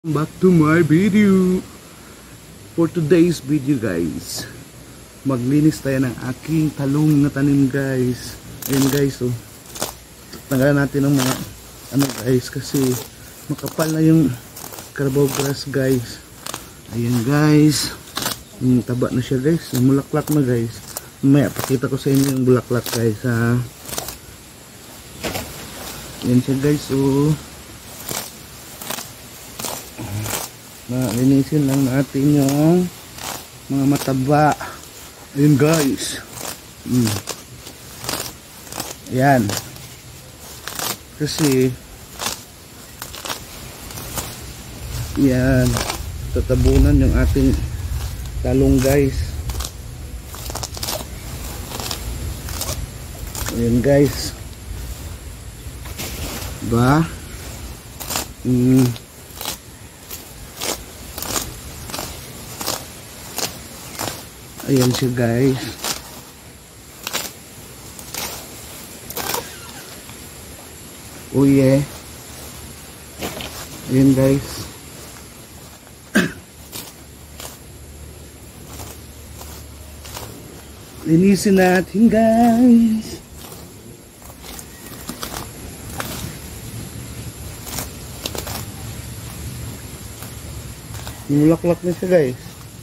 Back to my video. For today's video guys, maglinis tayo ng aking talong na tanim guys. Ayan guys, oh. Tanggalan natin ng mga guys, kasi makapal na yung carabao grass guys. Ayan guys, taba na siya guys, mulaklak na guys. Mamaya pakita ko sa inyo yung bulaklak guys ha. Ayan siya guys, oh. Linisin lang natin yung mga mataba. Ayun guys. Ayan. Kasi yan, tatabunan yung ating talong guys. Ayan guys. Diba? Ayan siya guys. Oh yeah. Ayan guys. Linisin natin guys. Mulaklak na siya guys.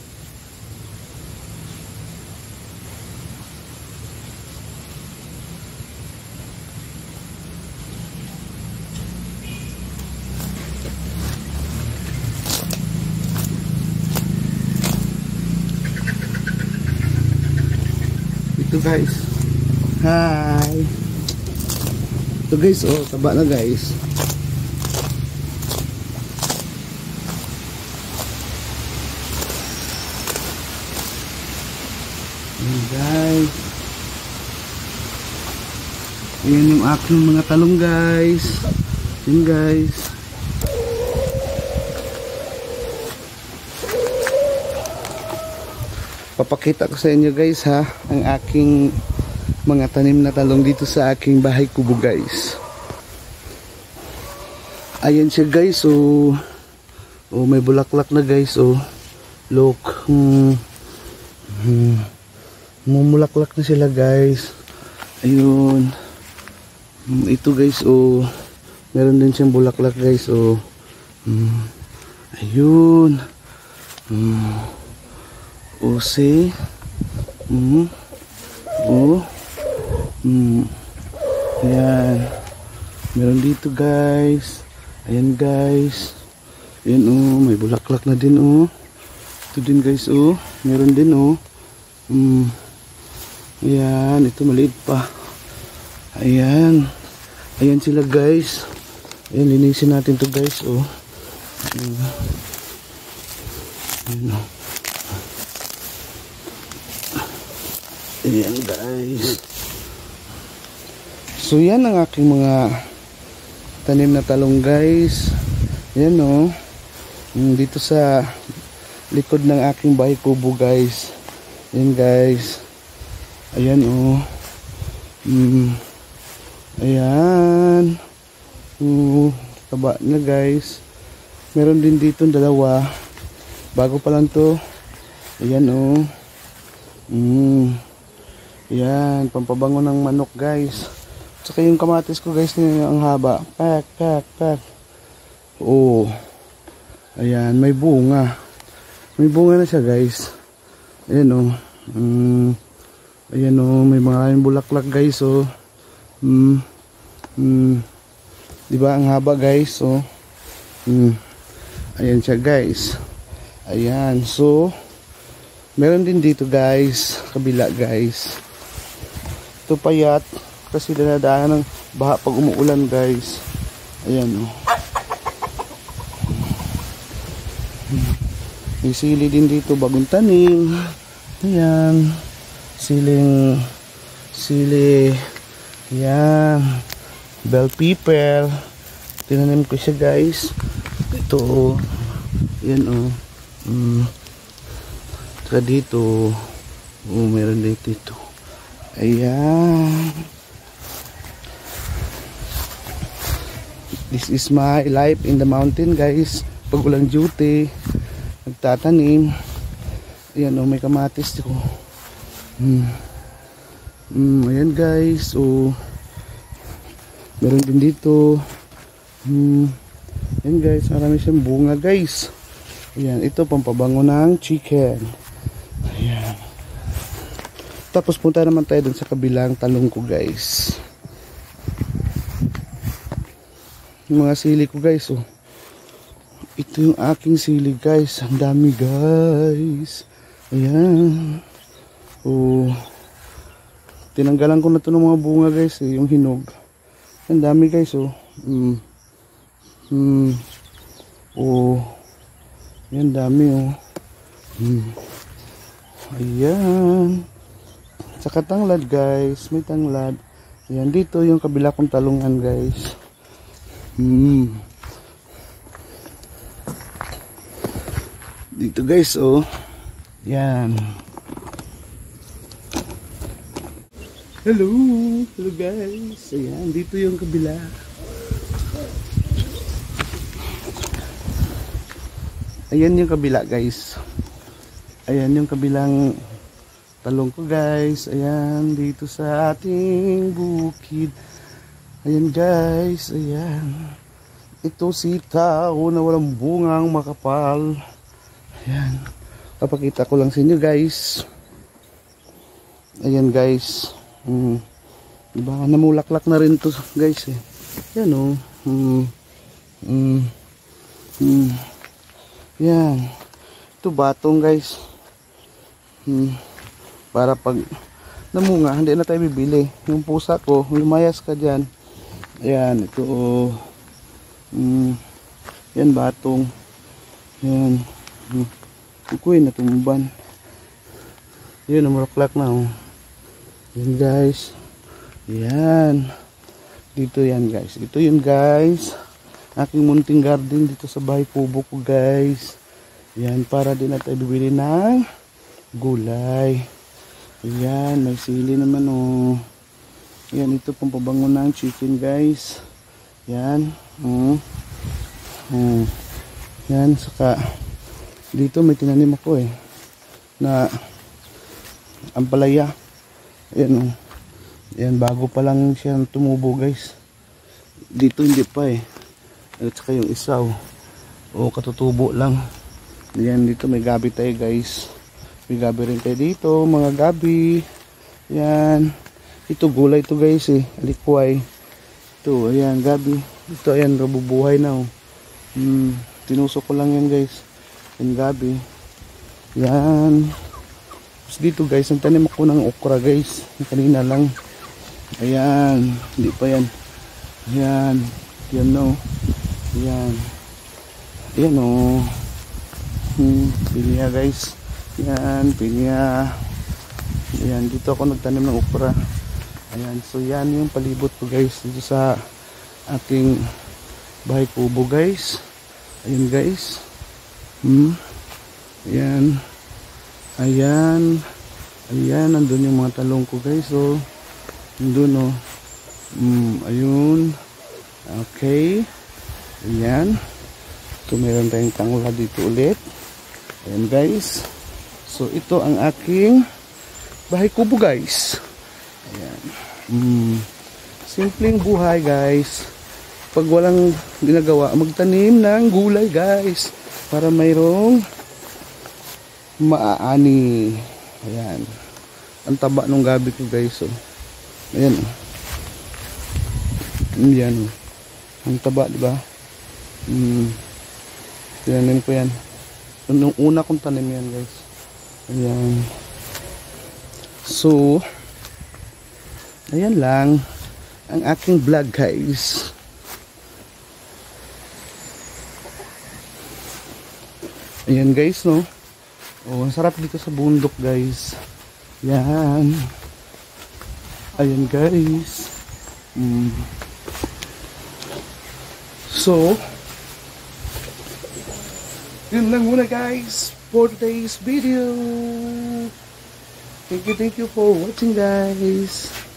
Ito guys. Hi. Ito guys, oh, taba na guys. Ayan guys. Ayan yung aking mga talong guys. Ayan guys. Papakita ko sa inyo guys ha, ang aking mga tanim na talong dito sa aking bahay kubo guys. Ayan siya guys, oh. Oh, may bulaklak na guys, oh. Look. Mumulaklak na sila guys. Ayun. Ito guys, oh. Meron din siyang bulaklak guys, oh. Ayun. Oh, see? Oh. Ayan. Meron dito guys. Ayan guys. Ayan, oh. May bulaklak na din, oh. Ito din guys, oh. Meron din, oh. Ayan. Ito maliit pa. Ayan. Ayan sila guys. Ayan, linisin natin to guys, oh. Ayan, oh. Ayan guys. So yan ang aking mga tanim na talong guys. Ayan, oh. Dito sa likod ng aking bahay kubo guys. Ayan guys. Ayan, oh. Ayan. Taba na guys. Meron din dito dalawa. Bago pa lang to. Ayan, oh. Yan, pampabango ng manok guys. Tsaka yung kamatis ko guys, ang haba. Pak. Oh. Ayan, may bunga. May bunga na siya guys. Ayan, oh. Ayan, oh, may maraming bulaklak guys, oh. Diba ang haba guys, oh. Ayan siya guys. Ayan, so meron din dito guys, kabila guys. Ito payat kasi dinadaanan ng baha pag umuulan guys. Ayan, oh. May sili din dito, bagong tanim. Ayan, sili. Ayan, bell pepper. Tinanim ko siya guys. Ito, oh. Ayan, oh. Saka dito, oh, meron dito. Ayan. This is my life in the mountain guys. pag walang duty, nagtatanim. Ayan, may kamatis ko. Ayan guys, meron din dito. Ayan guys, marami siyang bunga guys. Ayan, ito pampabango ng chicken. Ayan. Tapos punta naman tayo dun sa kabilang talong ko guys. Yung mga sili ko guys, ito yung aking sili guys. Ang dami guys. Ayan. Tinanggalan ko na to ng mga bunga guys, yung hinog. Ang dami guys, Ayan, dami Ayan. Saka tanglad guys, may tanglad. Ayan, dito yung kabila kong talungan guys. Dito guys, yan. Hello guys. Ayan, dito yung kabila. Ayan yung kabila guys. Ayan yung kabilang talong ko guys. Ayan, dito sa ating bukid. Ayan guys, ayan. Ito sitaw na walang bungang makapal. Ayan. Papakita ko lang sa inyo guys. Ayan guys. Diba, namulaklak na rin to guys Ayan Ayan. Ito batong guys. Para pag namunga, hindi na tayo bibili. Yung pusa ko, lumayas ka dyan. Ayan, ito yan batong. Ayan. Kukuin na tumban. Ayan, namulaklak na Ayan guys. Ayan. Dito yan guys. Ito yun guys. Aking munting garden dito sa bahay kubo ko guys. Ayan, para din na tayo bibili ng gulay. Ayan, may sili naman Ayan, ito pang pabango ng chicken guys. Ayan. Ayan, saka dito may tinanim ako na ampalaya. Ayan Ayan, bago pa lang siya tumubo guys. Dito hindi pa At saka yung isaw katutubo lang. Ayan, dito may gabi tayo guys. May gabi rin tayo dito, mga gabi. Ayan. Ito gulay to guys alikway. Ito, ayan, gabi. Ito, ayan, nabubuhay na tinusok ko lang yan guys. Yung gabi. Ayan. Tapos dito guys, ang tanim ako ng okra guys. Kanina lang. Ayan, hindi pa yan. Ayan. Yan Ayan. Ayan pinya guys. Ayan, pinya. Ayan, dito ako nagtanim ng okra. Ayan, so yan yung palibot ko guys dito sa ating bahay kubo guys. Ayan guys. Ayan. Ayan. Ayan, nandun yung mga talong ko guys. Nandun ayun. Okay. Ayan. So meron tayong tangla dito ulit. Ayan guys. So ito ang aking bahay kubo guys. Ayan. Simpleng buhay guys. Pag walang ginagawa, magtanim ng gulay guys. Para mayroong maaani. Ayan. Ang taba nung gabi ko guys. Ayan. Ayan. Ang taba, di ba? Tinanim ko yan. Nung una kong tanim yan guys. Ayan. So ayan lang ang aking vlog guys. Ayan guys ang sarap dito sa bundok guys. Yan. Ayan guys. So yun lang muna guys for today's video. Thank you for watching guys.